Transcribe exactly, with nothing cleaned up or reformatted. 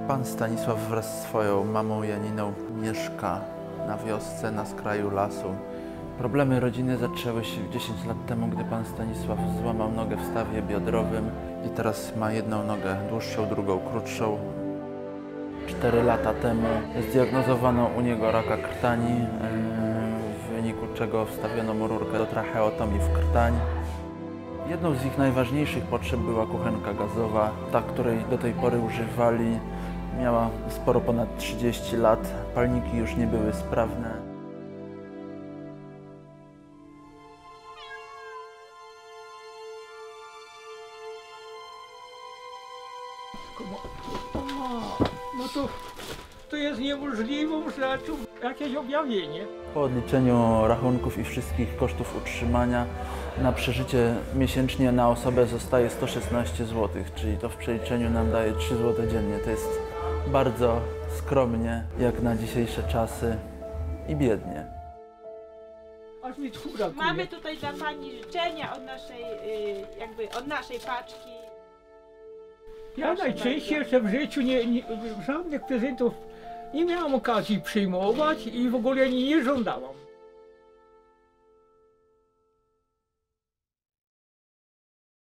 Pan Stanisław wraz z swoją mamą Janiną mieszka na wiosce na skraju lasu. Problemy rodziny zaczęły się dziesięć lat temu, gdy pan Stanisław złamał nogę w stawie biodrowym i teraz ma jedną nogę dłuższą, drugą krótszą. Cztery lata temu zdiagnozowano u niego raka krtani, w wyniku czego wstawiono mu rurkę do tracheotomii w krtań. Jedną z ich najważniejszych potrzeb była kuchenka gazowa, ta, której do tej pory używali. Miała sporo ponad trzydzieści lat, palniki już nie były sprawne. No to, to jest niemożliwą rzeczą, jakieś objawienie. Po odliczeniu rachunków i wszystkich kosztów utrzymania na przeżycie miesięcznie na osobę zostaje sto szesnaście złotych, czyli to w przeliczeniu nam daje trzy złote dziennie. To jest bardzo skromnie, jak na dzisiejsze czasy i biednie. Aż mi tu brakuje. Mamy tutaj dla Pani życzenia od naszej, y, jakby od naszej paczki. Ja Proszę najczęściej bardzo. jeszcze w życiu nie, nie, żadnych prezentów nie miałam okazji przyjmować i w ogóle nie, nie żądałam.